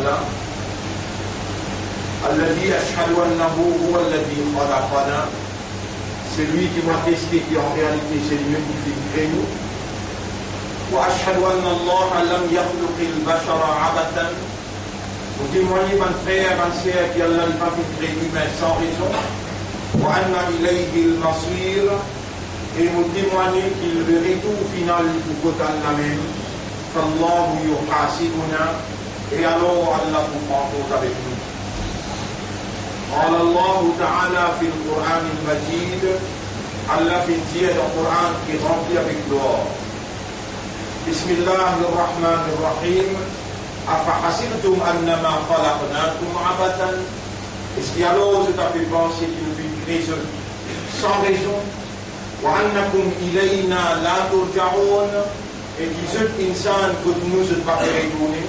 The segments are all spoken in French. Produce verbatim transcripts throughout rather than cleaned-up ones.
Allah. Alladhi ashhadu annahu huwa alladhi khalaqana. C'est lui qui m'a testé, qui en réalité c'est lui qui fait créer nous. Wa ashhadu anna Allah lam yakhluq al-bashara abatan. Vous témoignez, mon frère, mon sœur, qu'Allah n'a pas fait créer l'humain sans raison. Wa anna ilayhi al-masir. Et vous témoignez qu'il verrait tout au final du côté d'Allah même. Fallahu yuhasibuna. Et alors Allah vous prend compte avec nous. قال الله تعالى في القرآن المجيد الله في انتهاء القرآن qui remplit avec gloire. بسم الله الرحمن الرحيم أفحسبتم أنما خلقناكم عبثا. Est-ce qu'il y a alors je t'ai fait penser qu'il nous fait créer sans raison. وأنكم إلينا لا ترجعون. Et qu'ils êtes insan que nous ne pas retourner.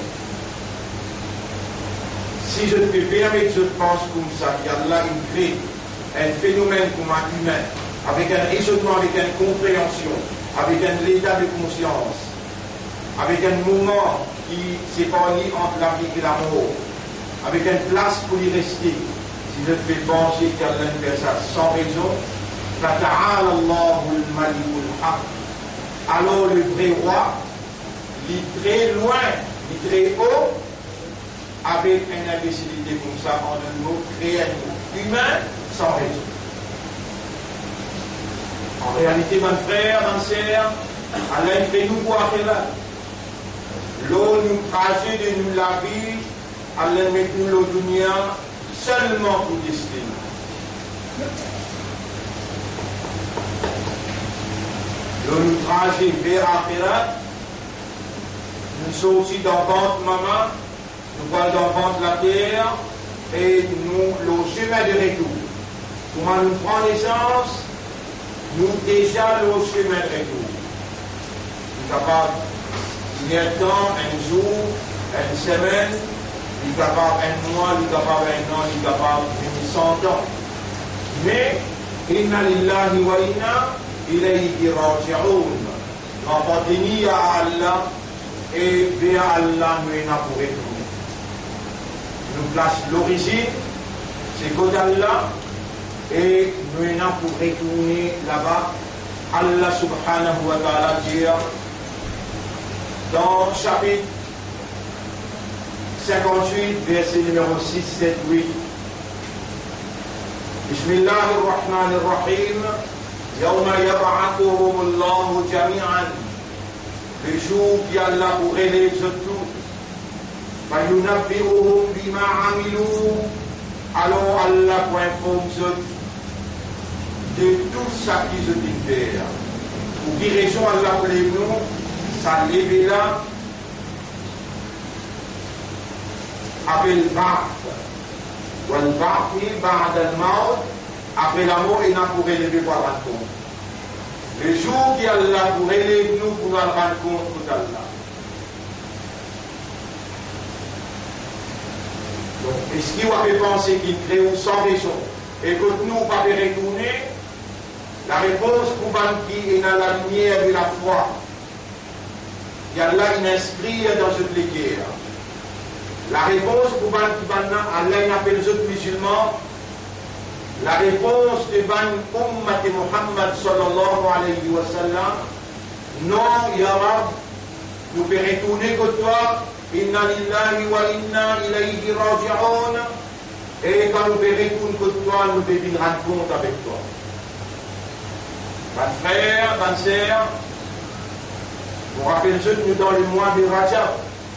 Si je te permets, je pense comme ça, qu'Allah crée un phénomène comme un humain, avec un raisonnement, avec une compréhension, avec un état de conscience, avec un moment qui s'épanouit entre la vie et la mort, avec une place pour y rester. Si je te fais penser qu'Allah fait ça sans raison, فَتَعَالَ اللَّهُ الْمَلِكُ الْحَقِّ. Alors le vrai roi, il est très loin, il est très haut, avec une imbécilité comme ça, en un mot, créer un humain sans raison. En réalité, mon frère, mon sœur, Allah fait nous pour là. L'eau nous trajet de nous la vie, Allah met nous l'eau dunya seulement pour destin. L'eau nous trajet vers Akhirat, nous sommes aussi dans ventre maman. Nous parlons d'enfants de la terre et nous, le chemin de retour. Comment nous prend naissance, nous déjà le chemin de retour. Nous sommes capables d'un temps, un jour, une semaine, nous sommes capables un mois, nous sommes capables un an, nous sommes capables de cent ans. Mais, inna lillahi wa inna ilayhi raji'un. L'appartenir à Allah et vers Allah nous est pour retour. Nous place l'origine, c'est God Allah, et nous sommes pour retourner là-bas. Allah subhanahu wa ta'ala dit dans le chapitre cinquante-huit, verset numéro six, sept, huit. Bismillahirrahmanirrahim. Yawma yab'athuhum Allahu jami'an. Le jour qui Allah pour élève tout. فَيُنَبِّئُهُمْ بِمَا عَمِلُوا. Alors Allah pour informer de tout ça qu'ils ont dû faire. Pour quelle raison Allah pour les nous, ça lève là, appelle Ba'th. Wal Ba'thi ba'da al-maut. Après la mort, il n'a pour élever pour rendre compte. Le jour qui Allah pour élever nous pour rendre compte d'Allah. Donc, est-ce qu'il va penser qu'il crée sans raison et que nous, on va retourner? La réponse pour qui est dans la lumière de la foi. Il y a là une inscrit dans cette guerre. La réponse pour qui Allah appelle les autres musulmans. La réponse de Ban Ummat Muhammad sallallahu alayhi wa sallam. Non, Ya Rab, nous pouvons retourner que toi. Inna lillahi wa inna ilayhi raji'un. Et quand nous retournons que toi, nous devons rendre compte avec toi. Mon frère, ma sœur, vous rappelez que nous dans le mois de Rajab.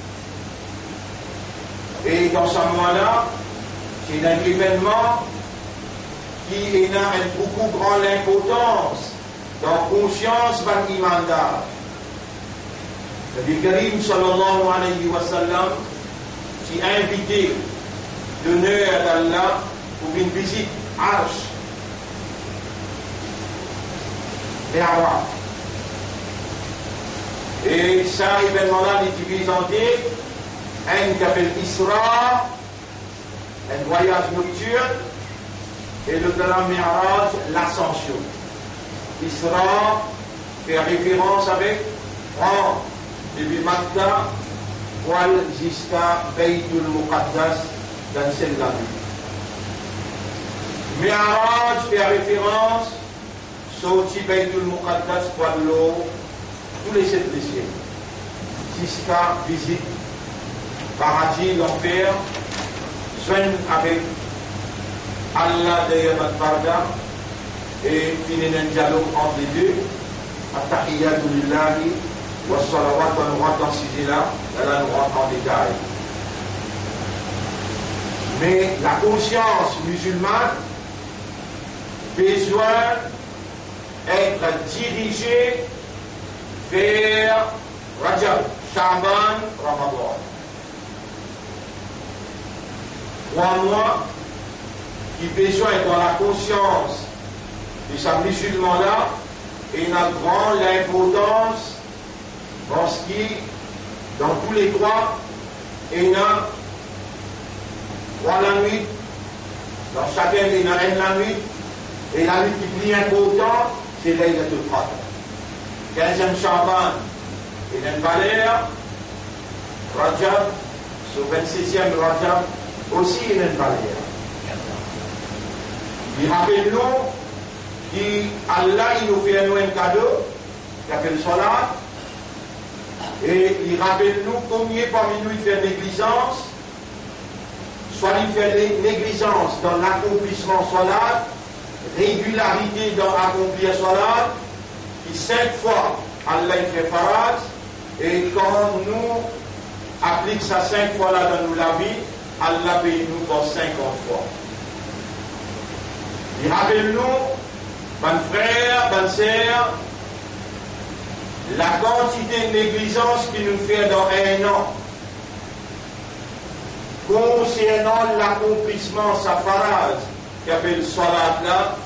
Et dans ce mois-là, c'est un événement qui est une beaucoup grande importance dans la conscience de l'imanda. Le Karim sallallahu alayhi wa sallam s'est invité l'honneur d'Allah pour une visite Arsh. Et ça, événement-là, il est divisé en deux. Un qui s'appelle Isra, un voyage nocturne, et le deuxième Mi'raj, l'ascension. Isra fait référence avec Rang, depuis Makkah voile jusqu'à Baytul Muqaddas dans celle-là. Mi'raj fait référence sorti Baytul Muqaddas pour l'eau tous les sept siècles jusqu'à visite paradis, l'enfer, joindre avec Allah de Yamat Barda et finir un dialogue entre les deux. At-Tahiyyatu lillahi wa salawat, on aura dans ce sujet-là, là on rentre en détail. Mais la conscience musulmane besoin d'être dirigée vers Rajab, Sha'ban, Ramadan. Trois mois qui besoin dans la conscience de ce musulman-là et n'a grande l'importance dans ce qui, dans tous les trois, il y a trois la nuit, dans chacun il y a une la nuit, et la nuit qui est plus importante, c'est Laylatul Qadr. quinzième Sha'ban, il y a une valeur, Rajab, sur vingt-sixième Rajab, aussi il y a une valeur. Il rappelle-nous qu'Allah il nous fait un cadeau, qui appelle Salat, et il rappelle-nous combien parmi nous il fait négligence, soit il fait négligence dans l'accomplissement Salat, régularité dans l'accomplir Salat, qui cinq fois Allah il fait farad, et quand nous appliquons ça cinq fois là dans la vie, Allah paye nous pour cinquante fois. Il rappelle-nous, bonnes frères, bonnes sœurs, la quantité de négligence qui nous fait dans un an concernant l'accomplissement sa farad, qui appelle Salat là,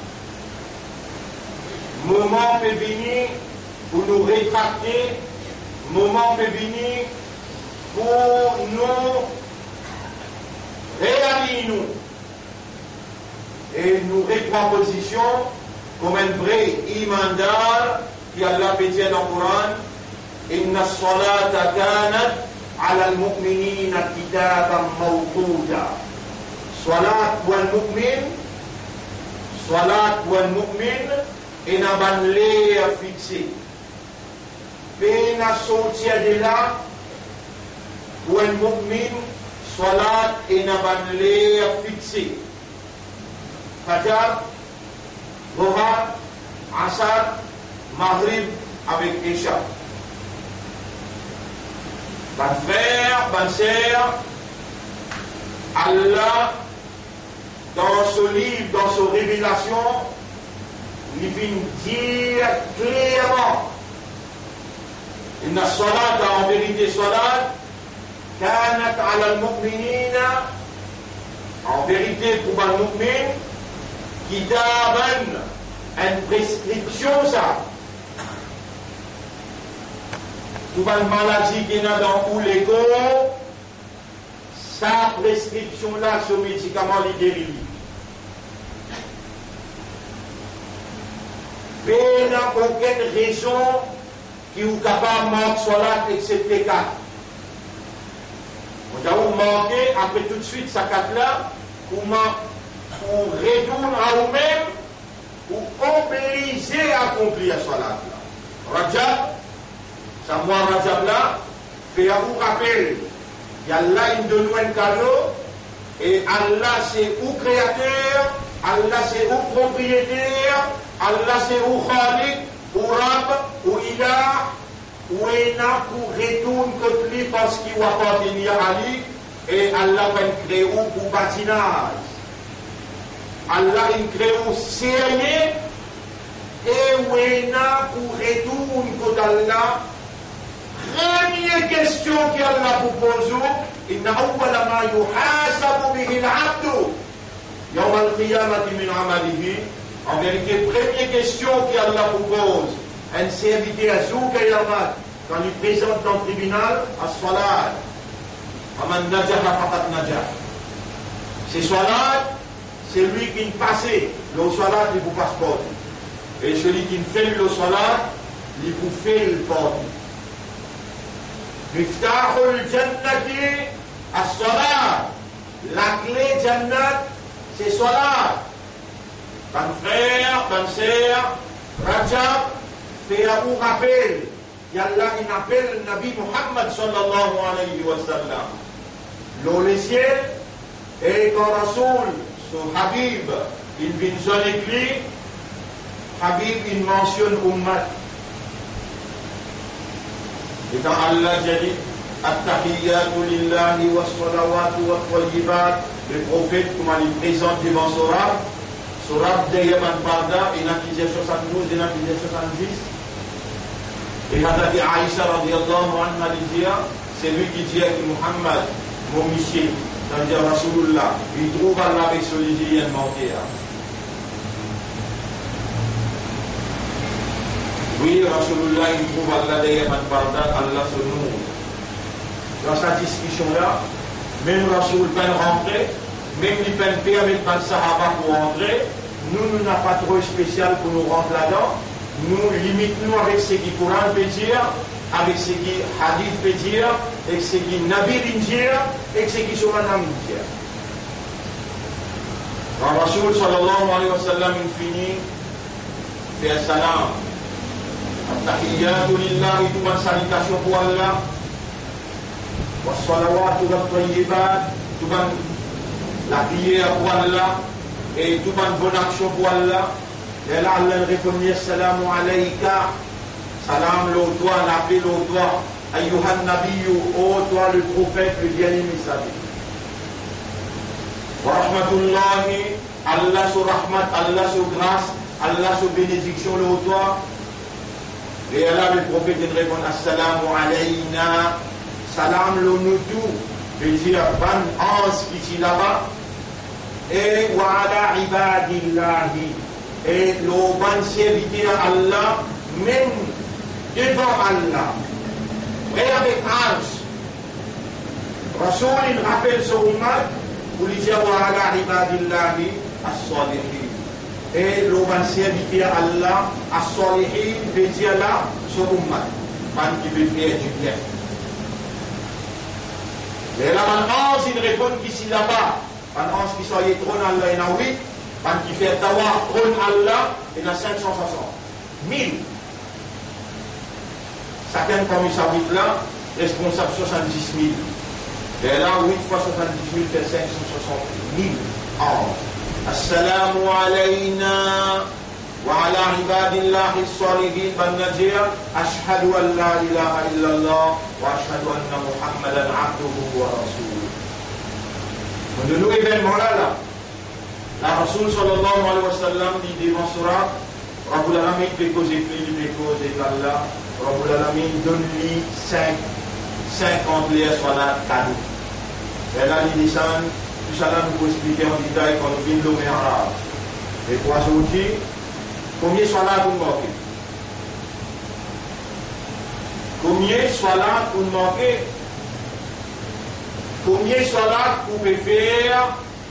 moment peut venir pour nous rétracter, moment peut venir pour nous réhabiller nous et nous reprendre position comme un vrai imandar qui Allah peut dire dans le Coran, inna as-salata kanat ala al-mu'minina kitaban mawquta. Salat wal mu'min, salat wal mu'min, et n'a pas l'air fixé. Mais n'a sorti de là, ou un mu'min, salat et n'a pas l'air fixé. Fajr, Dhuhr, Asr, Maghrib avec Isha. Bonne frère, bonne sœur, Allah, dans ce livre, dans sa révélation, il vient dire clairement, inna salata, en vérité salat, kanat ala al-mu'minina, en vérité pour le mu'min, kitaban, une prescription ça. Tout une maladie qui est dans tous les corps, sa prescription là, ce médicament, il guérit. Mais il n'y a aucune raison qui est capable de manquer salat, excepté quatre. On a manqué, après tout de suite, sa quatre là, pour retourner à vous-même, pour obliger à accomplir salat là. Rajab, ça moi Rajab là, fait à vous rappeler, il y a Allah, il donne un cadeau, et Allah c'est ou créateur, Allah c'est ou propriétaire, Allah c'est ou Khalik, ou Rab, ou Ilah, ou Ena pour retourner que plus parce qu'il va appartenir à lui, et Allah va créer ou pour bâtinage. Allah il crée ou sérieux, et ou Ena pour retourner que Allah. Première question qu'Allah vous pose, inna awwala ma yuhasabu bihi al-'abdu yawm al-qiyamati min 'amalihi. En vérité, première question qu'Allah vous pose, un serviteur à Zouk et Yamat, quand il présente dans le tribunal, as-salat. Aman najaha faqat najah. C'est salat, c'est lui qui ne passe le salat, il vous passe pas. Et celui qui ne fait le salat, il vous fait le porte. Miftahul Jannati as-salat. La clé Jannat, c'est salat. Ban frère, ban sœur, Rajab, fait un rappel. Yallah, il appelle Nabi Muhammad sallallahu alayhi wa sallam. L'eau le ciel, et quand Rasoul, son Habib, il vient sonner lui, Habib, il mentionne Ummat. Et quand Allah dit, At-tahiyyatu lillahi wa salawatu wa tayyibat, le prophète, comment il présente devant Surah, Surah de Yaman Barda, il a dit soixante-douze, il a dit soixante-dix. Et Hazrat Aïcha radiallahu anha dit, c'est lui qui dit que Muhammad, mon monsieur, c'est-à-dire Rasulullah, il trouve Allah avec celui qui vient de manquer. Oui, Rasulullah, il trouve Allah de Yaman Barda, Allah se nourrit. Dans cette discussion-là, même Rasoul peine rentrer, même les peines paix avec les Sahaba pour rentrer, nous, nous n'avons pas trop spécial pour nous rentrer là-dedans. Nous limitons avec ce qui Coran peut dire, avec ce qui Hadith peut dire, avec ce qui Nabi peut dire, et ce qui Sunnah peut dire. Quand Rasoul sallallahu alayhi wa sallam finit, fait un salam. At-tahiyyatu lillahi, tout une salutation pour Allah. Wassalawatu wa tayyibat, tout la prière pour Allah et tout une bonne action pour Allah. Et là, Allah répond Assalamu alayka, salam le toi, l'appel au toi, ayyuhan nabiyyu, ô toi le prophète, le bien-aimé salut. Wa rahmatullahi, Allah sur rahmat, Allah sur grâce, Allah sur bénédiction le toi. Et là, le prophète répond Assalamu alayna. Salam le nous veut dire ban ans qui est là-bas et wa ala ibadillahi et le ban serviteur Allah même devant Allah et avec ans Rasoul il rappelle ce ummat pour lui dire wa ala ibadillahi as-salihin et le ban serviteur Allah as-salihin veut dire là ce ummat ban qui veut faire du bien. Et là, maintenant, il répond qu'ici là-bas, maintenant, qui soit trône Allah, il y en a huit, quand il fait tawaf, trône Allah, il y en a cinq cent soixante. mille. Chacun parmi sa huit là, responsable soixante-dix mille. Et là, huit fois soixante-dix mille fait cinq cent soixante mille. Assalamu alayna wa ala ibadillahi as-salihin ban-najir ashhadu an la ilaha illallah wa ashhadu anna Muhammadan abduhu wa rasuluh. De nos événements-là, là, la Rasoul sallallahu alayhi wa sallam dit devant Surah, Rabbul Alamin fait causer plus, il fait causer qu'Allah, Rabbul Alamin donne-lui cinquante liers sur la cadeau. Et là, il descend, tout ça là, nous pouvons expliquer en détail quand nous vîmes l'homme arabe. Et pour ajouter, combien soit là pour manquer? Combien soit là pour manquer? Combien soit là pour faire?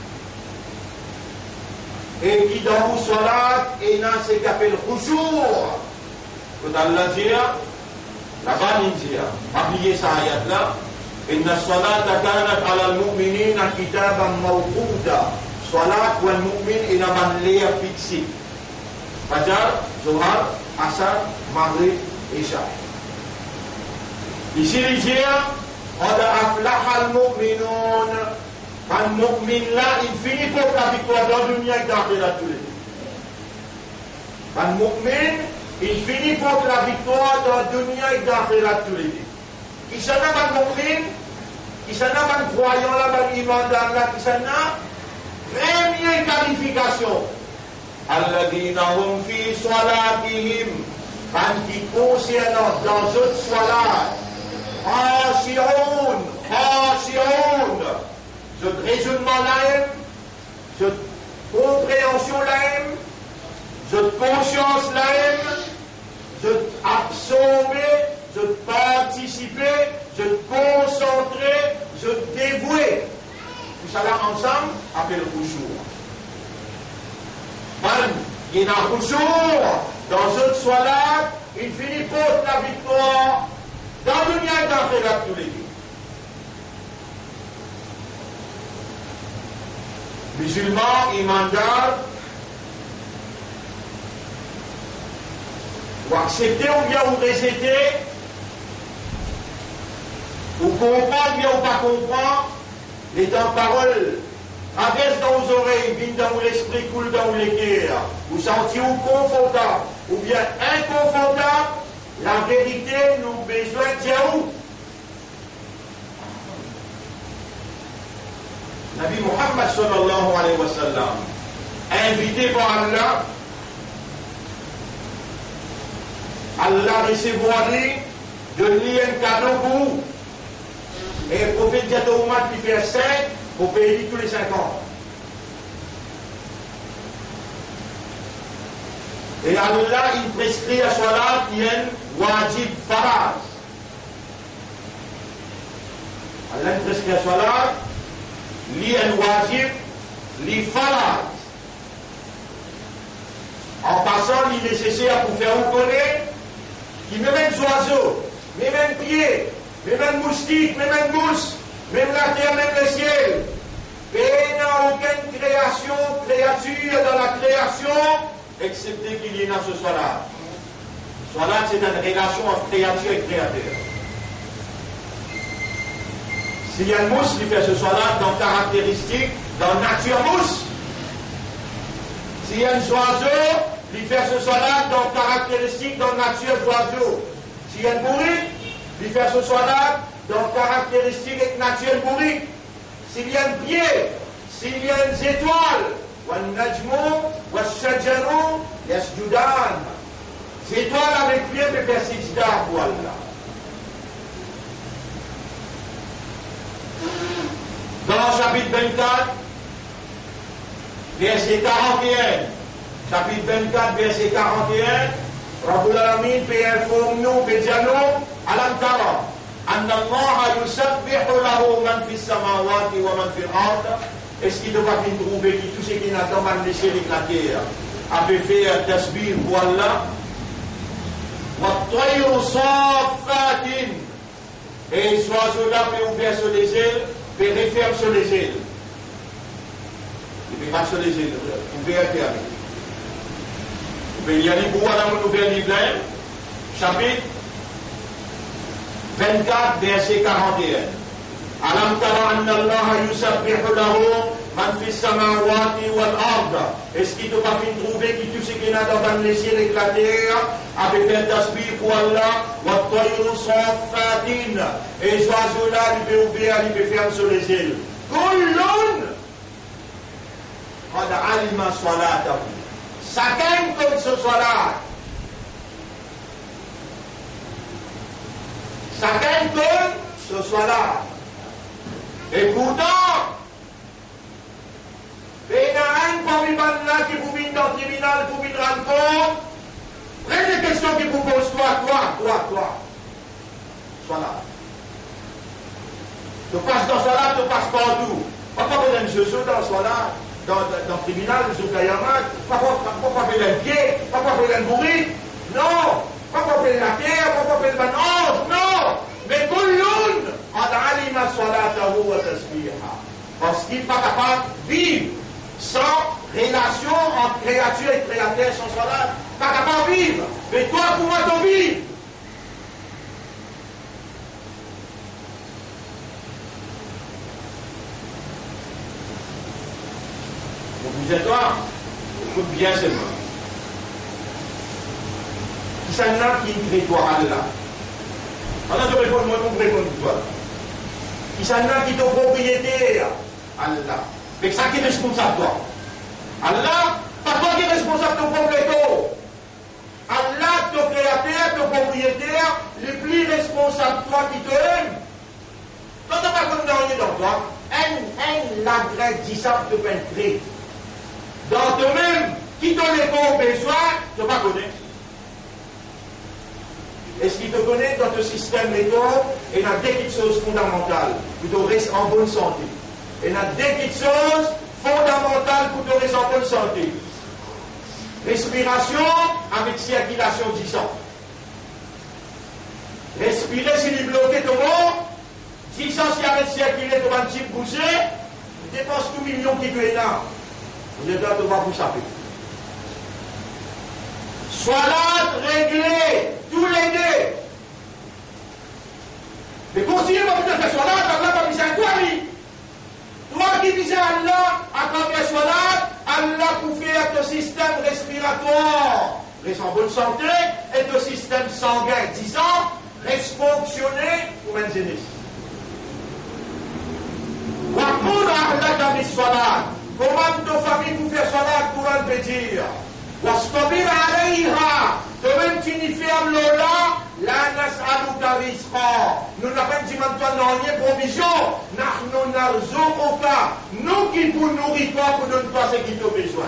Et qui dans vous soit là et dans ce qu'on appelle khushu'. Quand Allah dit, là-bas il dit, oubliez ça ayat là, inna as-salata kanat 'ala al-mu'minina kitaban mawquta. Salat wal mu'min ina man liya fixé. Fajar, Zohar, Asar, Maghrib, Isha. Ici, il dit, Qad aflaha al-mu'minun. Un mu'min là, il finit pour la victoire dans le dunya et dans l'akhirat tous les deux. Un mu'min, il finit pour la victoire dans le dunya et dans l'akhirat tous les deux. Qui s'en a un mu'min, qui s'en a un croyant là, un iman d'Allah, qui s'en a première qualification. Alladhina hum fi salatihim, quand qui concerne dans cette salat, khashi'un, khashi'un, cette raisonnement là, cette compréhension là, cette conscience là, cette absorber, cette participer, cette concentrer, cette dévouer. Tout ça là ensemble appelle khushu'. Il y a un khushu' dans cette salat, il finit pour la victoire dans le dunya et dans l'akhirat tous les deux. Musulmans, imandars, ou accepter ou bien ou rejeter, ou comprendre bien ou pas comprendre, les temps paroles traversent dans vos oreilles, viennent dans vos esprits, coulent dans vos cœurs, vous sentez ou confortable, ou bien inconfortable, la vérité nous besoin de dire où? Nabi Muhammad sallallahu alayhi wa sallam, invité par Allah, Allah recevoir lui, de lui un cadeau pour vous. Et le prophète dit à Omar qui fait cinq, pour payer tous les cinq ans. Et Allah, il prescrit à Salat, il y a un wajib farad. Allah, il prescrit à Salat, il y a un wajib, li farad. En passant, il est nécessaire pour faire vous connaître, qu'il même les oiseaux, même les pieds, même les moustiques, même les mousses, même la terre, même le ciel. Et il n'y a aucune création, créature dans la création, excepté qu'il y ait dans ce salat. Salat, c'est une relation entre créature et créateur. S'il y a une mousse qui fait ce salat dans caractéristique, dans nature mousse. S'il y a un oiseau, il fait ce salat dans caractéristique, dans nature d'oiseau. S'il y a un bourrique, il fait ce salat dans caractéristique et nature bourrique. S'il y a un pied, s'il y a une étoile, والنجم والشجر يسجدان. C'est toi avec pied de faire sijda pour Allah. Dans le chapitre vingt-quatre, verset quarante et un, chapitre vingt-quatre, verset quarante et un, Rabbul Alamin peut informer nous, peut dire nous, Alam tara, anna Allah yusabbihu lahu man fi samawati wa man fi al-ard. Est-ce qu'il ne va pas trouver que tout ce qui n'a pas mal laissé la terre a pu faire tasbih pour Allah? وَالطَّيْرُ صَافَّاتٍ. Et les oiseaux-là peuvent ouvrir sur les ailes, peuvent refermer sur les ailes. Il ne peut pas sur les ailes, vous pouvez refermer. Vous pouvez y aller pour voir dans le nouvel livre, chapitre vingt-quatre, verset quarante et un. Alam tara anna Allah yusabbihu lahu man fi samawati wal ard. Est-ce qu'il ne peut pas trouver que tout ce qui est dans les cieux et la terre a fait faire tasbih pour Allah? Wa tayru saffatin. Et les oiseaux là, il peut ouvrir, il peut faire sur les ailes. Kullun qad alima salatahu. Chacun comme ce salat. Chacun comme ce salat. Et pourtant, il y a un parmi là qui vous vient dans le tribunal pour venir rendre compte. Prenez les questions qui vous posent, toi, toi, toi, toi. Sois là. Tu passes dans ce là, tu passes partout. Pourquoi vous avez un jeu dans ce là, dans, dans le tribunal, vous avez un match? Pourquoi vous avez un pied? Pourquoi vous avez un bourrique? Non. Pourquoi vous avez la terre? Pourquoi vous avez le banange? Non. Mais Kouloun, qad alima salatahu wa tasbiha. Parce qu'il n'est pas capable de vivre sans relation entre créature et créateur, sans salat. Pas capable de vivre. Mais toi, comment tu vis? Donc vous êtes là, écoute bien seulement. Qui s'en a qui crée toi Allah? Alors, je réponds, moi, je réponds toi. Qui s'en a qui est ton propriétaire? Allah. Mais ça qui est responsable, toi. Allah, pas toi qui est responsable de ton propriétaire. Allah, ton créateur, ton propriétaire, le plus responsable, toi qui te aime. Toi, tu n'as pas condamné dans toi. Un, un, la grecque dit ça pour te pénétrer. Dans toi-même, qui t'en est pas au besoin, tu ne pas connaître. Est-ce qu'il te connaît dans ton système méthode? Et il y a des petites choses fondamentales pour te rester en bonne santé. Et il y a des petites choses fondamentales pour te rester en bonne santé. Respiration avec circulation du sang. Respiration respirer, s'il est bloqué, comment dix cents kilomètres circulés, comme un type poussé, il dépense tout million qui peut être là. Vous êtes là, de voir vous saper. Salat réglé, tous les deux. Mais continuez à vous faire salat, Allah va dire à toi, oui. Toi qui disais Allah, à travers salat, Allah pour faire ton système respiratoire, reste en bonne santé, et ton système sanguin, disant, reste fonctionner pour maintenir. Waqul ahlaka bis salat. Comment ta famille pour faire salat, Coran peut dire. Wastabir alayha. Toi-même tu n'y fermes là, la nas'aluka rizqa. Nous n'avons pas dit maintenant rien provision. Nahnu narzuquka. Nous qui pour nourrir toi pour donner toi ce qui t'a besoin.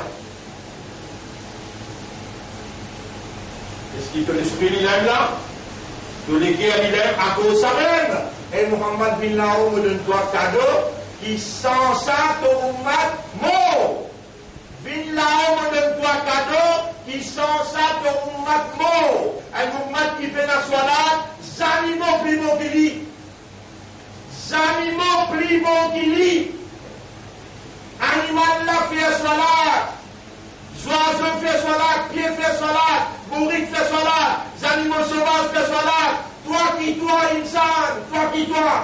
Est-ce qu'il te l'esprit il là? Tous les guerres il est à cause ça même. Et Muhammad bin Lao me donne toi cadeau qui sans ça ton ummat mort. Bin Lao me donne toi cadeau qui sans ça ton ummat mort. Un ummat qui fait la salat, zanimaux plus beau qu'il lit. Zanimaux plus beau qu'il lit. Animal là fait salat. Oiseau fait salat, pied fait salat, bourrique fait salat, animaux sauvages fait salat. Toi qui toi, insan, toi qui toi.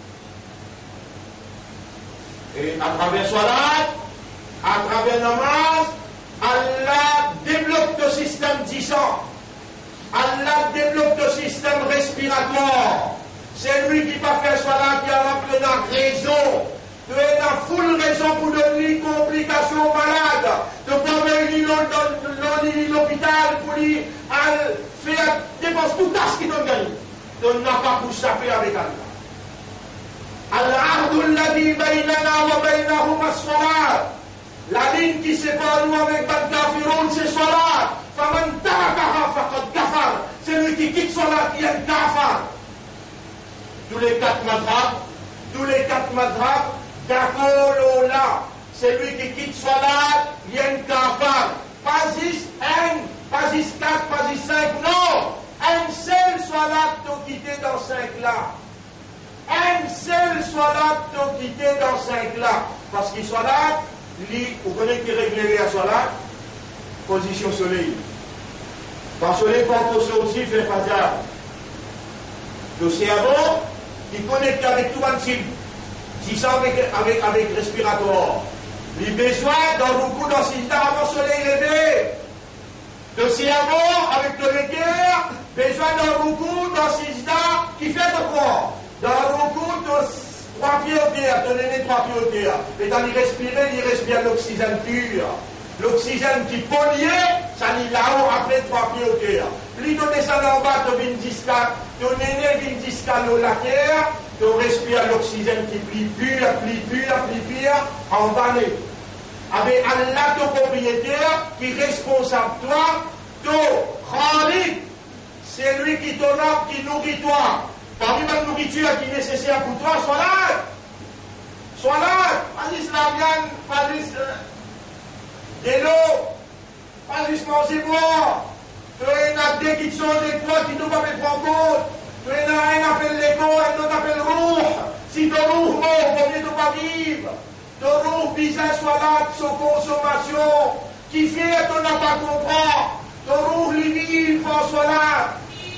Et à travers salat, à travers namaz, Allah développe ton système disant. Allah développe ton système respiratoire. C'est lui qui va faire salat qui a la raison. Tu as la full raison pour donner complications malades. Tu peux venir dans l'hôpital pour lui faire dépenser tout ce qui t'ont gagné. Tu n'as pas pour s'appeler avec Allah. Al-ahdu alladhi baynana wa baynahum as-salat. La ligne qui sépare nous avec le kafirun, c'est salat. Faman tarakaha faqad kafar. C'est lui qui quitte salat, qui est un kafar. Tous les quatre madhab, tous les quatre madhab, d'accord là, c'est lui qui quitte salat, il y a un kafar. Pas dix, un, pas dix, quatre, pas dix, cinq, non. Un seul salat t'ont quitté dans cinq là. Un seul salat t'ont quitté dans cinq là. Parce qu'il salat, vous connaissez qui réglerait à salat, position soleil. Quand le soleil porte au sorti, fait fajar. Le cerveau, qui connecte avec tout un type. Si ça avec, avec, avec respiratoire. Les besoins dans le coup dans le avant le soleil levé. Le cerveau avec le regard, besoin d'un roucou dans Sijda qui fait de quoi? Dans le roucou de trois pieds au terre, de l'aîné trois pieds au terre. Et dans l'y respirer, il respire l'oxygène pur. L'oxygène qui pollue, ça l'y là-haut après trois pieds au terre. Plus de descendre en bas, de vindisca, de l'aîné vindisca la terre, de respirer l'oxygène qui est plus pur, plus pur, plus pur, en bas. Avec Allah, ton propriétaire, qui est responsable de toi, ton Khalid, c'est lui qui t'honore, qui nourrit toi. Parmi la nourriture qui est nécessaire pour toi, sois là. Sois là. Pas juste la viande, pas juste euh, de l'eau, pas juste manger boire. Tu as des qui sont de toi qui ne doivent pas mettre en compte. Tu as un appelle l'écho, un autre appelle rouh. Si ton rouh mort, combien tu ne vas vivre? Ton rouh bizarre soit là, son consommation, qui fait qu'on n'a pas compris. Ton rouh lui faut soit là.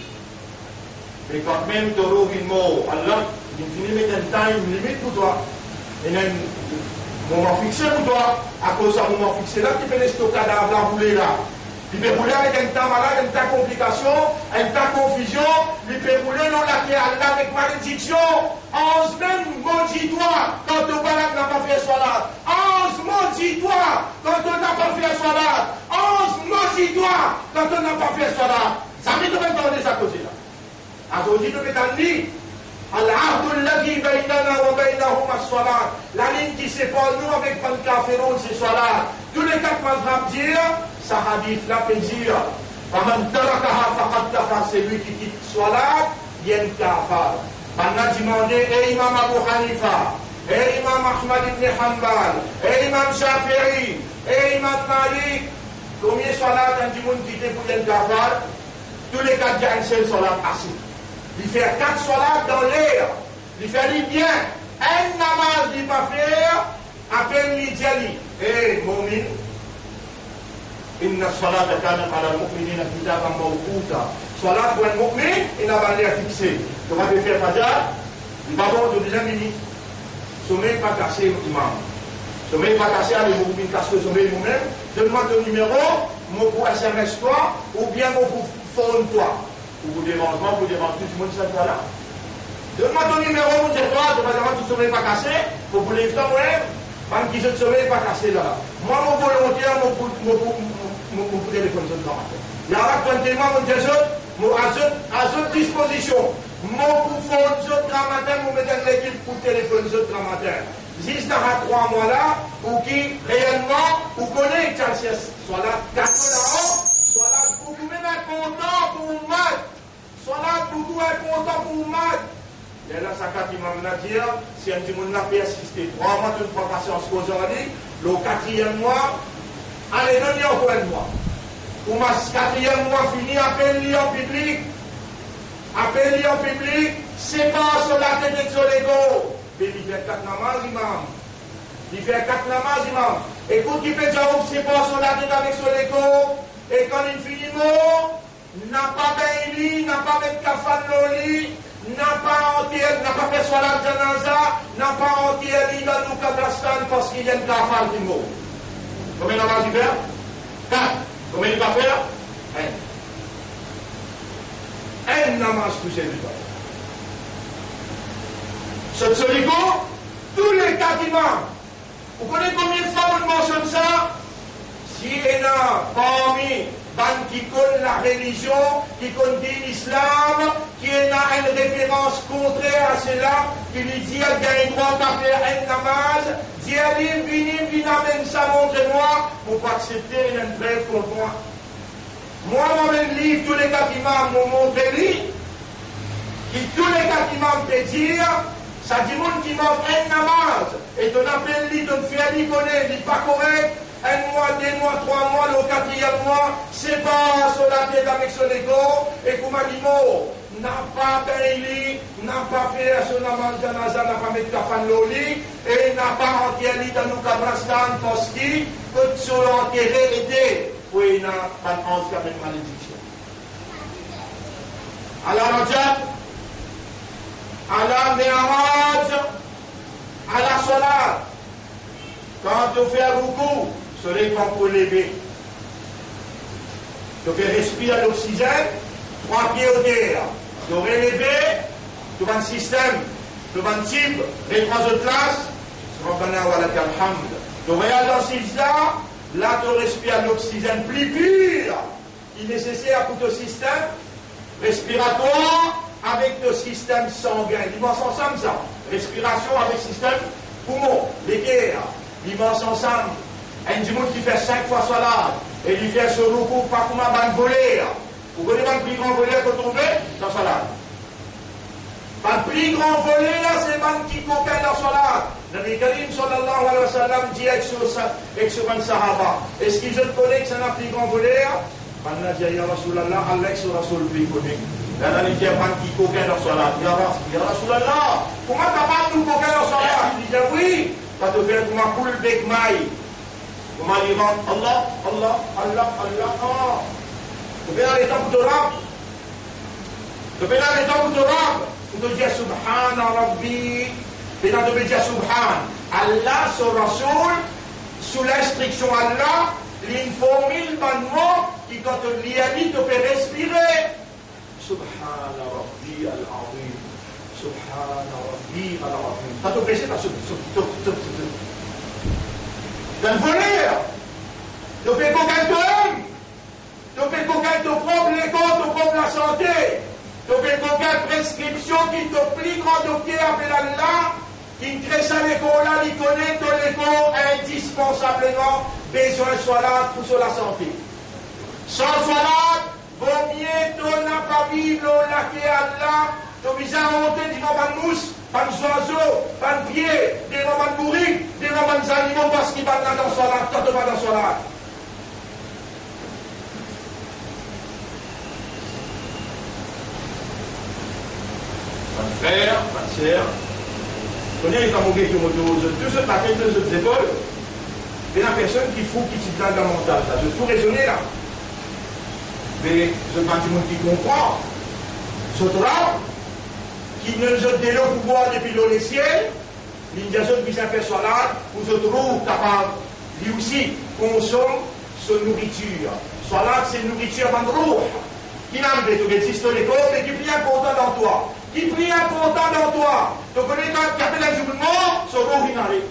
Mais quand même ton rouh il mort, Allah, il finit de mettre un temps, une limite pour toi. Il y a un moment fixé pour toi. À cause d'un moment fixé là, tu peux laisser ton cadavre là rouler là. Il peut rouler avec un temps malade, un temps complication, un temps confusion. Il peut rouler dans la terre avec malédiction. Onze même, maudis-toi quand ton malade n'a pas fait salat. Onze, maudis-toi quand on n'a pas fait salat. Onze, maudis-toi quand on n'a pas fait salat. Ça veut dire qu'on va ça côté là. Aujourd'hui, nous mettons dit, Al-ahdu alladhi baynana wa baynahum as-salat. La ligne qui sépare nous avec le kafirun, c'est salat. Tous les quatre mazhab dire, ça hadith là peut dire, Faman tarakaha faqad kafar, c'est lui qui quitte salat, il y a un kafar. On a demandé, et Imam Abu Hanifa, et Imam Ahmad ibn Hanbal, et Imam Shafi'i, et Imam Malik, combien de salat un monde quitte pour un kafar? Tous les quatre, il y a un seul salat assis. Il fait quatre salades dans l'air. Il fait les bien. Un namaz il pas faire, à peine il dit eh, Momin, inna salata kana ala al-mu'minina kitaban mawquta. Salat pour un mu'min, il n'a pas l'air fixé. Tu vas te faire fajr, il va bon de deuxième minute. Sommeil pas cassé, imam. Sommeil pas cassé, allez, vous pouvez casser le sommeil vous-même. Donne-moi ton numéro, mon pour S M S toi, ou bien mon pour phone toi. Ou vous dérangement, vous dérangez tout le monde cette fois-là. Donne-moi ton numéro, mon dire toi, tu vas dire que tu ne sommeil pas cassé, pour vous les faire, ouais. Même qui ne sommeil pas cassé là. Moi, mon volontaire, mon mon téléphone, je ne sais pas. Il y a un témoin, mon dire à votre disposition. Mon pour phone, je matin, vous mettez l'équipe pour téléphone, je matin. Juste à trois mois là, pour qui réellement, vous connaissez soit là, quatre là-haut, soit là, pour vous même être content pour vous mettre, soit là, pour vous être content pour vous mettre. Et là, ça qui m'a dit, si un petit monde n'a pas assisté, trois mois, toute fois passé en ce qu'aujourd'hui, le quatrième mois, allez, donnez encore un mois. Pour ma quatrième mois fini, appelle-lui en public, appelle-lui en public, c'est pas sur la tête de son ego. Mais il fait quatre namaz, imam. Il fait quatre namaz, imam. Écoute, il peut dire, c'est pas sur la tête avec son ego. Et quand il finit mot, n'a pas béni, n'a pas mis kafan loli, n'a pas entier, n'a pas fait salat janaza, n'a pas entier l'île du Kazakhstan parce qu'il y a une kafan qui mot. Combien de namaz il fait? Quatre. Combien il va faire? Un. Un namaz touché du temps. Ce solico, tous les cas d'imam. Vous connaissez combien de fois on mentionne ça? Si il y a parmi qui connaissent la religion, qui connaissent l'islam, qui a une référence contraire à cela, qui lui dit qu'il a un droit à faire un namaz, dit à lui, viens, viens, amène ça, montre-moi, pour pas accepter une brève contre moi. Moi, dans le livre, tous les cas d'imam m'ont montré lui, qui tous les cas d'imam peut dire, ça dit monde qui manque un namaz, et ton appel lui, ton fait lui connaît, il n'est pas correct, un mois, deux mois, trois mois, le quatrième mois, c'est pas sur la tête avec son ego, et comme un mot, n'a pas payé, n'a pas fait son namaz janaza, n'a pas mis kafan loli, et n'a pas enterré dans le Kazakhstan, parce qu'il, que sur l'enterré était, oui, il n'a pas d'ange avec malédiction. Alors, Rajab, à la Mi'raj, à la Salat, quand tu fais un beaucoup, sur les camps pour lever, tu fais respirer l'oxygène, trois pieds au terre, tu relever, tu vas un système, tu vas un type, les trois autres classes, Rabbana wa lakal hamd. Tu regardes dans ce là, là tu respires l'oxygène plus pur, il est nécessaire pour ton système respiratoire, avec le système sanguin. Ils vont ensemble ça. Respiration avec système poumon, les guerres. Ils vont ensemble. Un monde qui fait cinq fois salade et il fait ce recours pas comme un ban volé. Vous voyez le plus grand volet qu'on trouve dans salade. Le plus grand volet là, c'est le ban qui coquin dans salade. Nabi Karim sallallahu alayhi wa sallam dit avec ce ban sahaba. Est-ce qu'ils se connaissent que c'est un plus grand volet? Allah dit ya Rasulallah, Allah sur Rasul plus connaît. Dan ali dia panti coquin dans salat. Ya Rasulallah, comment t'as pas tout coquin dans salat? Il dit oui, quand tu fais comme un poule bec maï. Comment il rentre? Allah, Allah, Allah, Allah, Allah. Tu fais dans les temps pour te rendre. Tu fais dans les temps pour te rendre. Tu te dis Subhana Rabbi. Tu te dis Subhan. Allah sur Rasul, sous l'instruction Allah, il faut mille bannements qui quand tu l'y a dit, tu peux respirer. Subhana Rabbi al-Azim. Subhana Rabbi al-Azim. Ça te plaît, ça te plaît. Dans le volet, tu fais qu'aucun t'aime. Tu fais qu'aucun te prend l'école, te prend la santé. Tu fais qu'aucun prescription qui te plie quand docteur appelle Allah, qui crée ça l'école là, il connaît ton l'école indispensablement besoin de salat pour sur la santé. Sans salat, vaut mieux ton n'a pas vivre là qui est Allah, tu obligé à monter du nom de mousse, pas de oiseaux, pas de pieds, des noms de bourriques, des noms d'animaux parce qu'ils vont dans salat, quand tu vas dans salat. frères, ma sœur, connaissez quand vous avez tous ceux qui ont deux autres épaules, il y a une personne qui fout qui tient dans le mental. Ça, je tout raisonner là. Mais je pense que qui comprend, ce là, qui ne se déloge pour boire depuis le ciel, l'indiation qui s'est fait sur là, pour se trouve capable, lui aussi, consomme sa nourriture. Soit là, c'est nourriture avant de l'eau. Qui n'a pas tout existe les corps, mais qui est plus important dans toi. Qui est plus important dans toi. Tu connais quand tu appelles un jour de mort, son eau vient aller.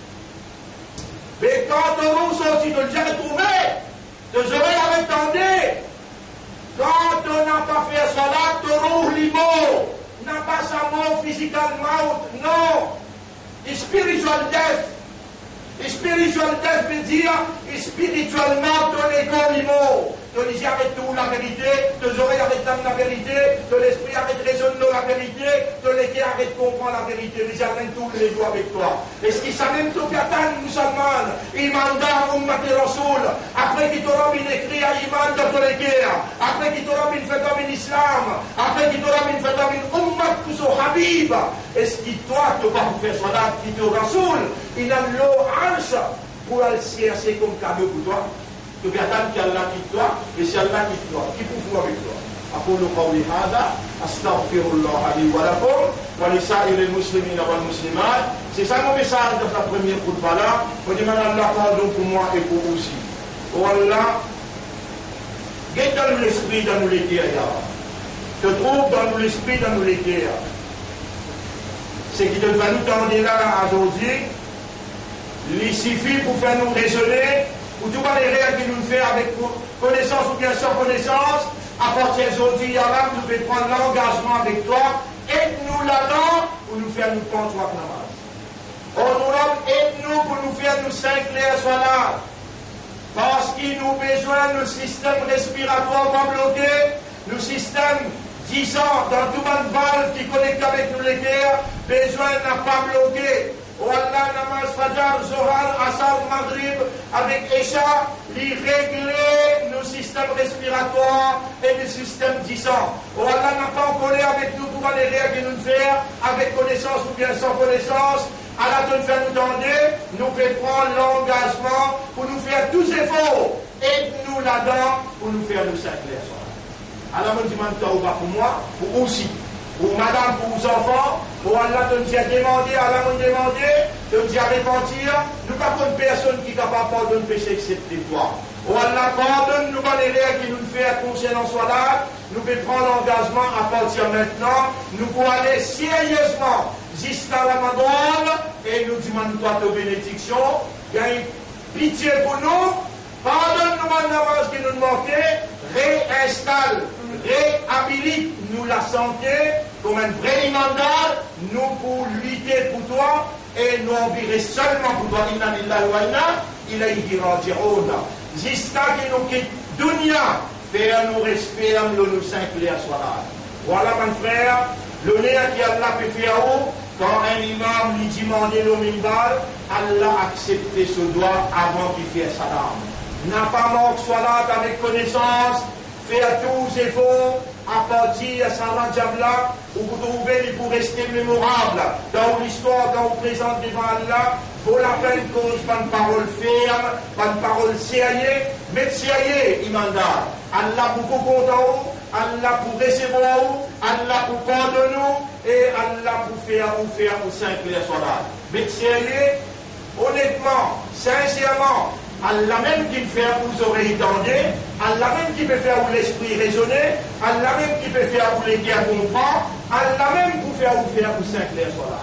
Mais quand ton eau sorti, tu l'as retrouvé, tu aurais avec tendé. Quand on n'a pas fait cela, ton eau limo, n'a pas sa mort physiquement, non. Et spiritual death. Et spiritual death veut dire, et spirituellement, ton ego limo. Ton yeux avec tout la vérité, tes oreilles avec la vérité, ton esprit avec raisonner la vérité, ton équerre avec comprendre la vérité. Mais j'amène tous les jours avec toi. Est-ce qu'il s'amène tout Katan musulman, Iman Ummat Rasoul, après qu'il t'aura mis écrit à Iman de ton équerre, après qu'il t'aura mis fait comme l'islam, après qu'il t'aura mis fait comme Ummat Kuso Habib, est-ce qu'il toi, tu vas faire salat, qui te Rasoul, il a l'eau Arsh pour le chercher comme cadeau pour toi? Tu vas attendre qu'Allah quitte toi, et si Allah quitte toi, qui peut faire avec toi? أقول قولي هذا أستغفر الله لي ولكم ولسائر المسلمين والمسلمات. C'est ça mon message de la première khutbah là. Je demande à Allah pardon pour moi et pour vous aussi. Oh Allah, guette dans l'esprit dans nous les terres. Te trouve dans nous l'esprit dans nous les terres. C'est qui te va nous tendre là aujourd'hui. Il suffit pour faire nous raisonner. Ou tout les règles qui nous fait avec connaissance ou bien sans connaissance, à partir d'aujourd'hui, Allah, nous pouvons prendre l'engagement avec toi, aide-nous là-dedans pour nous faire nous prendre trois namaz. Oh nous aide-nous pour nous faire nous cinq clairs soit là. Parce qu'il nous besoin, le système respiratoire pas bloqué, le système disant dans tout le valve qui connecte avec nous les cœurs, besoin n'a pas bloqué. Oh Allah, namaz Fajr, Zohar, Asar, Maghrib, avec Isha, les régler nos systèmes respiratoires et le système dissant. Oh Allah n'a pas collé avec nous pour les règles nous faire, avec connaissance ou bien sans connaissance. Allah te fait nous tendre, nous fait prendre l'engagement pour nous faire tous les efforts. Aide-nous là-dedans pour nous faire le sacré. Allah me demande pour moi, pour aussi. Pour madame, pour vos enfants, pour Allah te nous a demandé, Allah nous a demandé, te nous a repentir. Nous pas une personne qui est capable de pardonner le péché excepté toi. Oh Allah, pardonne nous pas les règles qui nous fait concernant soit là. Nous pouvons prendre l'engagement à partir maintenant. Nous pouvons aller sérieusement jusqu'à Ramadan et nous demandons toi ta bénédiction. Gagne pitié pour nous. Pardonne-nous le namaz qui nous manquait. Réinstalle, réhabilite nous la santé comme un vrai imandat, nous pour lutter pour toi et nous envirer seulement pour toi. Inna lillahi wa inna ilayhi raji'un. Jusqu'à que nous quitte dunya, faire nous respect, nous s'incliner à soi là. Voilà mon frère, le nez qui Allah peut faire quand un imam lui demande le minbar, Allah accepte ce doigt avant qu'il fasse salam. N'a pas manque soit là avec connaissance, faire tous les efforts à partir de Salah Jabla, où vous trouvez pour rester mémorable dans l'histoire, dans le présent devant Allah, vaut la peine cause pas une parole ferme, pas une parole sérieuse, mais sérieuse, imandar. Allah pour vous content, Allah pour recevoir, Allah pour pardonner, et Allah pour faire ou faire ou cinq clairs soit là. Mais sérieux, honnêtement, sincèrement, Allah même qui peut faire vous oreilles tendues, Allah même qui peut faire vous l'esprit raisonner, Allah même qui peut faire vous les cœurs comprendre, Allah même pour faire vous faire vous cinq clairs soit là.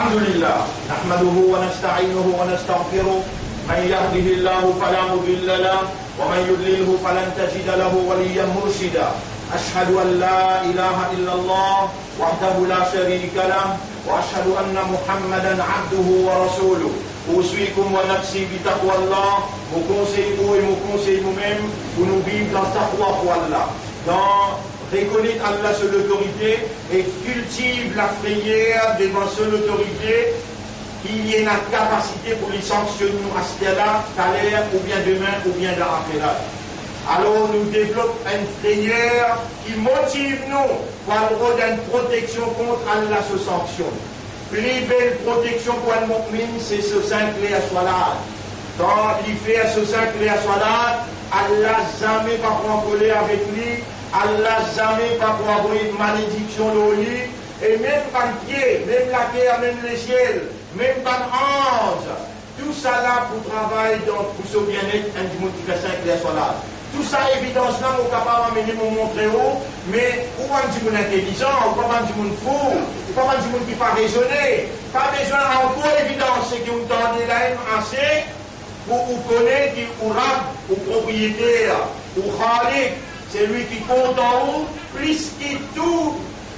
الحمد لله نحمده ونستعينه ونستغفره من يهده الله فلا مضل له ومن يضلله فلن تجد له وليا مرشدا أشهد أن لا إله إلا الله وحده لا شريك له وأشهد أن محمدا عبده ورسوله أوصيكم ونفسي بتقوى الله vous conseillez vous et vous conseillez vous-même pour nous vivre dans taqwa pour Allah dans reconnaître Allah seule autorité et cultive la prière devant seule autorité qu'il y ait la capacité pour les sanctionner nous à ce là, à l'air, ou bien demain, ou bien dans l'affaire. Alors nous développons une prière qui motive nous pour avoir une protection contre Allah se sanctionne. Plus belle protection pour un mu'min, c'est ce cinq clés à Salat. Quand il fait ce cinq clés à Salat, Allah jamais va prendre en colère avec lui. Allah jamais pas pour avoir une malédiction de lui, et même pas le pied, même la terre, même les ciels, même pas l'ange, tout ça là pour travailler donc pour ce bien-être, un du qui fait cinq les soirs. Tout ça, évidence là, on est capable d'amener mon montrer haut, mais où un du monde intelligent, ou pas un du monde fou, ou pas un du monde qui pas raisonner, pas besoin encore évidence, c'est qu'on donne la haine assez pour vous connaître qui ou rab, ou propriétaire, ou khalik. C'est lui qui compte en haut, plus que tout,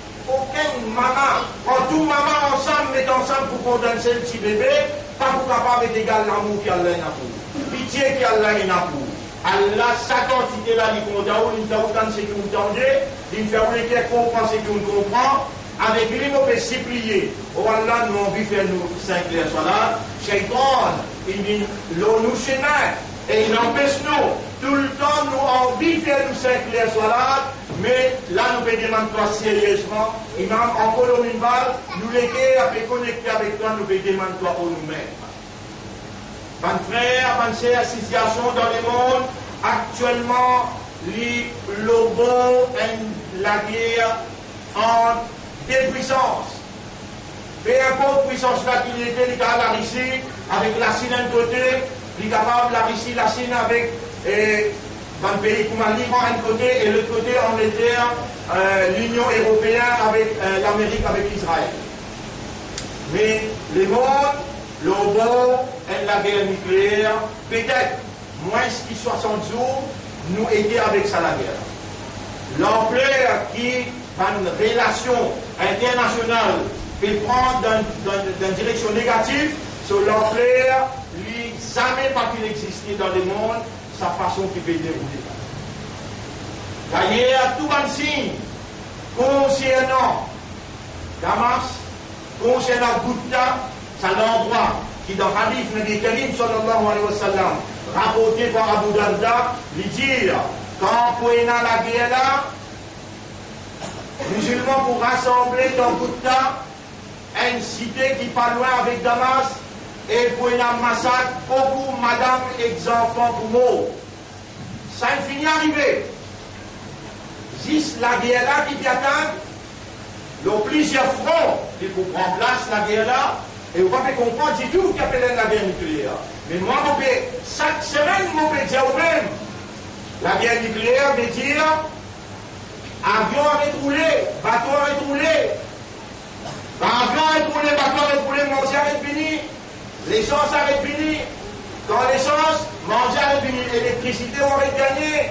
aucun maman. Quand tout maman ensemble, met ensemble pour condamner ce petit bébé, pas pour capable d'égal l'amour qu'Allah a pour. Pitié qu'Allah a pour. Allah, sa quantité là, il compte en haut, il fait autant de ce que vous entendez, il fait autant de comprendre ce que vous comprenez, avec lui, on peut s'y plier. Oh Allah, nous avons vu faire nous cinq les soirs, Shaitan, il dit, l'eau nous chemin. Et il empêche nous, tout le temps, nous avons envie de faire nous cinq les soirs, mais là, nous pouvons demander toi sérieusement. Imam, encore une balle, nous les guerres, connecter avec toi, nous pouvons demander toi pour nous-mêmes. Mes frères, mes sœurs, la situation dans le monde, actuellement, les lobos et la guerre en deux puissances. Peu importe puissance là qu'il était, il y a la Russie, avec la Chine d'un côté, il est capable, la Russie, la Chine avec et, dans le pays comme l'Iran d'un côté, et de l'autre côté, on était euh, l'Union européenne avec euh, l'Amérique, avec Israël. Mais le monde, le bon, et la guerre nucléaire, peut-être moins que soixante jours, nous aider avec ça la guerre. L'ampleur qui, dans une relation internationale, peut prendre dans une direction négative, sur l'ampleur, lui, jamais pas qu'il existait dans le monde, sa façon qui peut dérouler. D'ailleurs, tout un signe concernant Damas, concernant Gouta, c'est l'endroit qui dans le hadith Nabi Karim sallallahu alayhi wa sallam, rapporté par Abu Darda, lui dit, quand on est dans la guerre là, musulmans pour rassembler dans Gouta, une cité qui pas loin avec Damas, et pour un massacre, beaucoup madame et enfants pour mort. Ça a fini arrivé. Juste la guerre là qui attend, il y a plusieurs fronts qui pour prendre place la guerre là, et vous ne pouvez pas comprendre du tout qu'il appelle la guerre nucléaire. Mais moi, chaque semaine, je peux dire au même, la guerre nucléaire veut dire avion arrête de rouler, bateau arrête de rouler. Avion arrête de rouler, bateau arrête de rouler, manger arrête de finir. L'essence arrête de finir. Quand l'essence, manger arrête de finir. L'électricité arrête de gagner.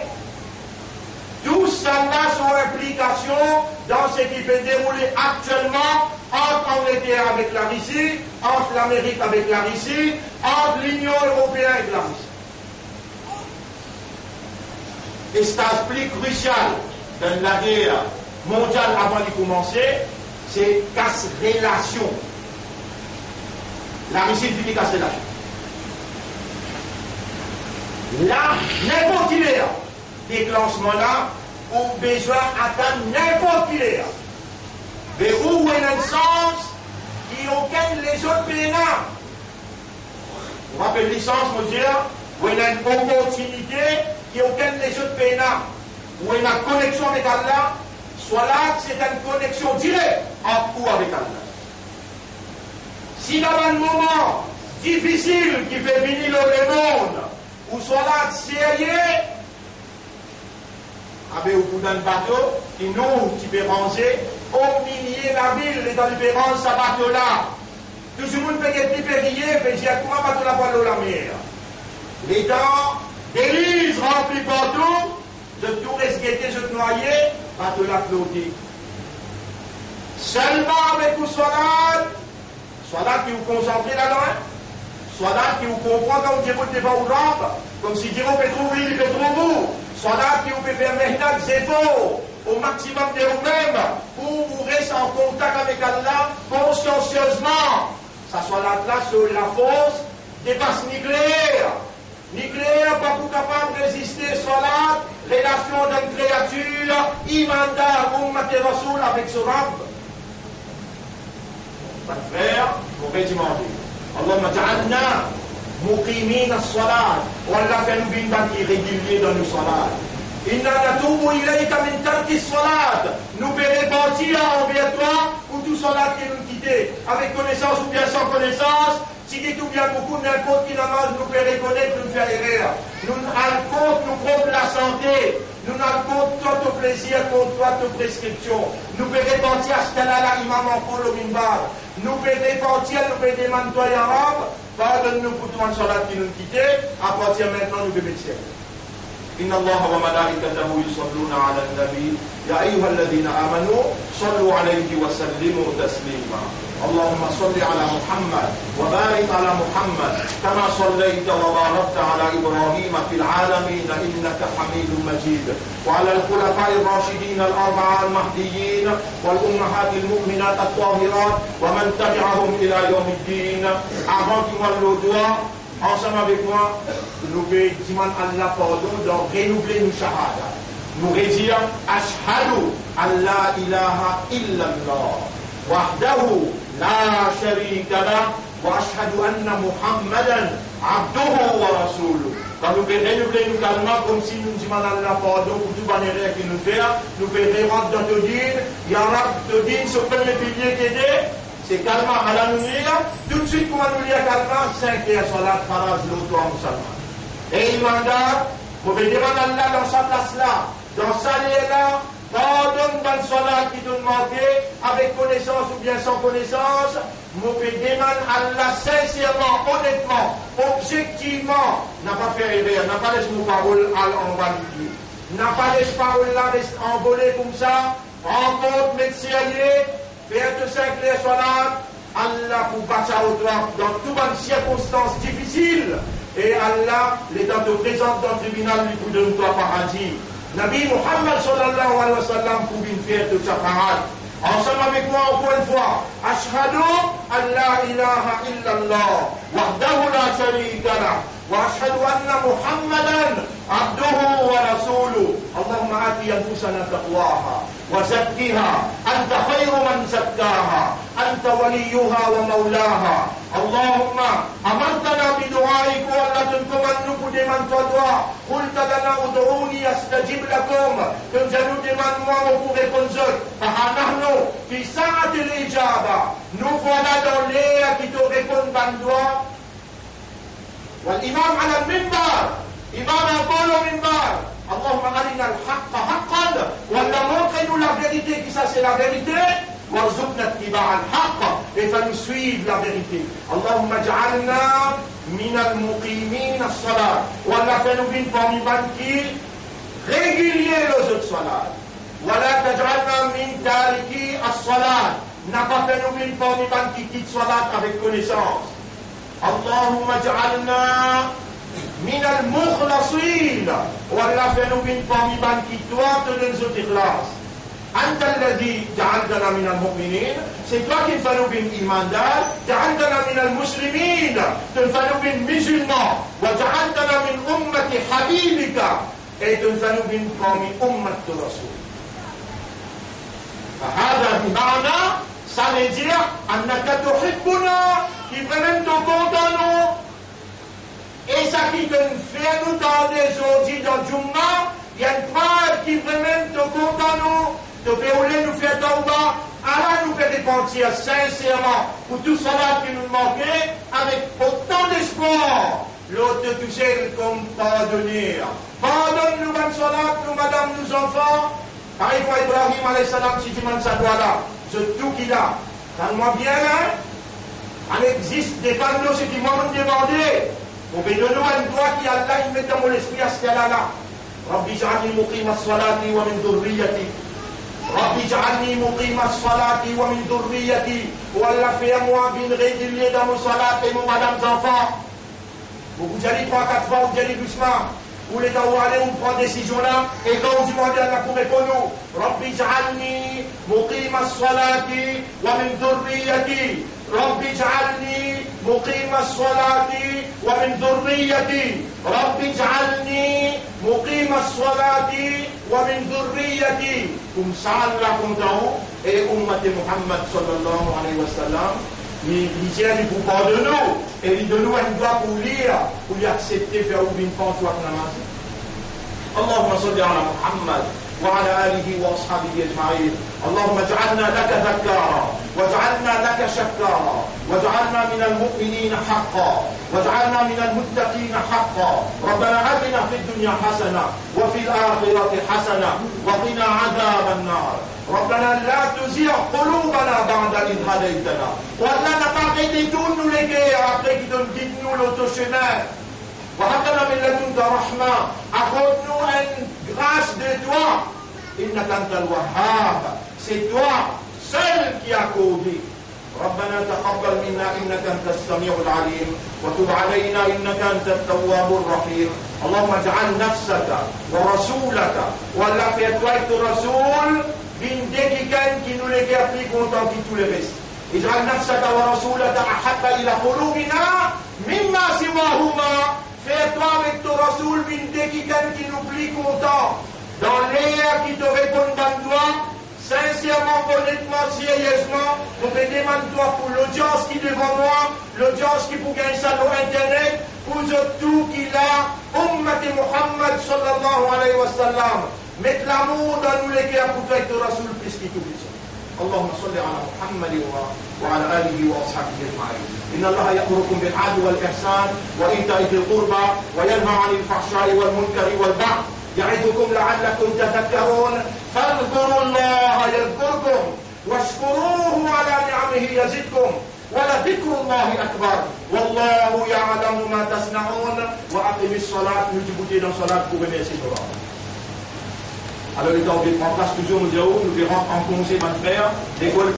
Tout ça là sont implications dans ce qui peut dérouler actuellement entre l'Angleterre avec la Russie, entre l'Amérique avec la Russie, entre l'Union européenne avec la Russie. Et c'est un plus crucial dans la guerre mondiale avant de commencer, c'est casse relation. La Russie dit casse relation. Là, n'importe qui est déclenchement là, ou besoin d'atteindre n'importe qui est. Mais où est un sens qui aucun les autres pays là. On appelle licence, on dit, où il y a une opportunité qui aucun les autres pays là. Où il y a une connexion avec Allah, soit là, c'est une connexion directe entre vous avec Allah. Si dans un moment difficile qui fait venir le monde, ou soit là, sérieux, avec au bout d'un bateau, qui nous, qui peut ranger, au milieu de la ville, et dans le ranger ce bateau-là, Tout le monde peut être plus périllé, mais j'ai comment pas tout la voile de la mer. Les temps, d'église remplis partout, de tout resqueter, de te noyer, pas de la flotter. Seulement avec vous soit soit là qui vous concentrez là-dedans, soit là qui vous comprend comme Dieu vous devant vous jambes, comme si Dieu vous peut trouver, il peut trouver vous, soit là qui vous peut faire maintenant des efforts au maximum de vous-même pour vous rester en contact avec Allah consciencieusement. Ça soit la place sur la force des bases nucléaires. Nucléaire, pas pour capable de résister soit la relation d'une créature imanda ou matériel avec ce rab. frère, on va demander. Allahumma ja'alna muqimin as-salat. Wallah fait nous une qui régulier dans nos salats. Inna natubu ilayka min tarki as-salat. Nous pouvons repentir envers toi pour tout salat qui nous quitte. Avec connaissance ou bien sans connaissance. Si tout bien beaucoup, n'importe qui namaz nous peut reconnaître, nous faire erreur. Nous allons compte, nous compte la santé. Nous n'avons compte toi ton plaisir, contre toi ton prescription. Nous pouvons repentir à ce qu'elle a là, imam en polo minbar. Nous pouvons repentir, nous pouvons demander toi, ya Rab, pardonne-nous pour tout le salat qui nous quitte. À partir de maintenant, nous pouvons mettre. إن الله وملائكته يصلون على النبي يا أيها الذين آمنوا صلوا عليه وسلموا تسليما اللهم صل على محمد وبارك على محمد كما صليت وباركت على إبراهيم في العالمين إنك حميد مجيد وعلى الخلفاء الراشدين الأربعة المهديين والأمهات المؤمنات الطاهرات ومن تبعهم إلى يوم الدين avant qu'ils voient le doigt ensemble avec moi, nous demandons Allah pardon de renouveler nos shahada. Nous redire Ashhadu Allah ilaha illallah wahdahu la sharika lah wa ashhadu anna Muhammadan abduhu wa rasuluh. Quand nous pouvons renouveler nos calmants comme si nous demandons Allah pardon pour tout bannière qu'il nous fait, nous pouvons rentrer dans le din, Ya Rab, le din, ce premier pilier qui est c'est calmant à la nous lire, tout de suite, comment nous lire calmant, cinq et salat, faraz, l'autre, musulman. Et il manda, pour me demander Allah dans sa place-là, dans sa lieu-là, pardonne dans le salat qui te manqué, avec connaissance ou bien sans connaissance, nous me demande Allah sincèrement, honnêtement, objectivement, n'a pas fait rêver, n'a pas laissé nos paroles en valider, n'a pas laissé paroles là envoler comme ça, en compte, médecin, faire de cinq les salat, Allah pour passer au droit dans toutes les circonstances difficiles. Et Allah, l'état de présente dans le tribunal, lui pour donner toi paradis. Nabi Muhammad sallallahu alayhi wa sallam pour une faire de sa parade. Ensemble avec moi encore une fois. Ashhadu an la ilaha illallah. Wahdahu la sharika lah. وأشهد أن محمدا عبده ورسوله اللهم آت أنفسنا تقواها وزكها أنت خير من زكاها أنت وليها ومولاها اللهم أمرتنا بدعائك ولا تنكمن من تدعى قلت لنا ادعوني أستجب لكم تنزلوا من moi فها نحن في ساعة الإجابة nous voilà dans l'air qui te répond par doigt والإمام على المنبر إمام يقول المنبر اللهم أرنا الحق حقا ولا montre-nous la vérité qui ça c'est la vérité وارزقنا اتباع الحق et fa nous suivre la vérité اللهم اجعلنا من المقيمين الصلاة ولا fa nous vin parmi ban qui régulier les autres salats ولا تجعلنا من تاركي الصلاة n'a pas fait nous vin parmi ban qui quitte salat avec connaissance اللهم اجعلنا من المخلصين ولا فنبين parmi ban qui toi te donnes au ikhlas أنت الذي جعلتنا من المؤمنين c'est toi qui nous bin imandar جعلتنا من المسلمين تنفنوا bin musulmans وجعلتنا من أمة حبيبك et تنفنوا bin parmi أمة رسول فهذا بمعنى ça veut dire أنك تحبنا qui vraiment te compte nous et ça qui te fait nous dans les aujourd'hui dans Jumma il y a une preuve qui vraiment te compte nous te fait nous faire tauba Allah nous fait repentir sincèrement pour tout cela qui nous manquait avec autant d'espoir l'autre de toucher comme pardonner pardonne-nous même salat nous madame nous enfants pareil pour Ibrahim alayhi salam si tu m'en ça doit là je tout qu'il a calme-moi bien hein Il existe des canaux, ce qui m'ont demandé. On peut donner un doigt qui Allah, il met dans mon esprit à ce qu'elle a là. Rabbi ja'alni muqima as-salati wa min dhurriyyati. Rabbi ja'alni muqima as-salati wa min dhurriyyati. Oh Allah, fais-moi bien régulier dans mon salat et mon madame enfants. Vous allez trois, quatre fois, vous allez doucement. Vous les gars, vous allez, on prend des décisions-là, et quand vous demandez à Allah pour répondre, Rabbi ja'alni muqima as-salati wa min dhurriyyati. Rabbi ja'alni muqima as-salati wa min dhurriyyati. Rabbi ja'alni muqima as-salati wa min dhurriyyati. Comme ça, Allah compte et Ummati Muhammad sallallahu alayhi wa sallam. Il dit, il vous pardonne, et il donne un doigt pour lire, pour lui accepter faire une pantoie namaz. Allahumma salli ala Muhammad wa ala alihi wa ashabihi ajma'in. Allahumma ja'alna laka dhakkara, wa ja'alna laka shakkara, wa ja'alna min al-mu'minina haqqa, wa ja'alna min al-muttaqina haqqa. Rabbana atina fid dunya hasana, wa fil akhirati hasana, wa qina adhaban nar. ربنا لا تزغ قلوبنا بعد إذ هديتنا. والله n'a pas arrêté de nous léguer après qu'il donne guide-nous l'auto-chemin. وهب لنا من لدنك رحمة. Accorde-nous une grâce de toi. إنك أنت الوهاب. C'est toi seul qui a accordé. ربنا تقبل منا إنك أنت السميع العليم وتب علينا إنك أنت التواب الرحيم. اللهم اجعل نفسك ورسولك ولا في أتوائك الرسول من دقيقة qui nous les garde plus content que tous les restes. اجعل نفسك ورسولك أحب إلى قلوبنا مما سواهما. Fais-toi avec ton Rasoul min daqqiqan qui nous plus content. Dans l'air qui te répondent dans toi, sincèrement, honnêtement, sérieusement, on te demande toi pour l'audience qui est devant moi, l'audience qui pour gagner ça sur Internet, pour tout qu'il a, Ummati Muhammad sallallahu alayhi wa sallam. Mettre l'amour dans nous les guerres pour faire ton Rasoul plus qu'il tout ça. اللهم صل على محمد وعلى اله واصحابه اجمعين. ان الله يامركم بالعدل والاحسان وايتاء ذي القربى وينهى عن الفحشاء والمنكر والبغي يعظكم لعلكم تذكرون. فاذكروا الله يذكركم واشكروه على نعمه يزدكم ولذكر الله اكبر والله يعلم ما تصنعون. واقم الصلاه نجبتي dans salat pour remercier Allah. Alors, les temps de prendre place toujours, nous dirons, nous verrons en congé, mon frère, l'école.